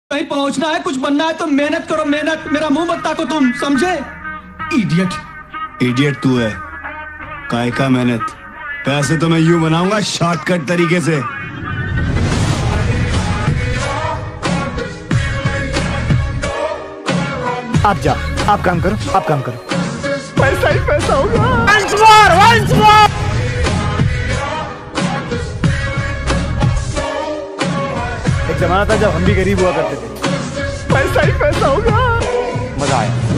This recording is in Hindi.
कहीं पहुंचना है, कुछ बनना है तो मेहनत करो, मेहनत। मेरा मुंह मत ताको तुम, समझे? इडियट। इडियट तू है, काय का मेहनत। पैसे तो मैं यूं बनाऊंगा शॉर्टकट तरीके से। आप जाओ, आप काम करो, आप काम करो। पैसा ही पैसा होगा। Once more, once more! एक जमाना था जब हम भी गरीब हुआ करते थे। पैसा ही पैसा होगा। मजा आया।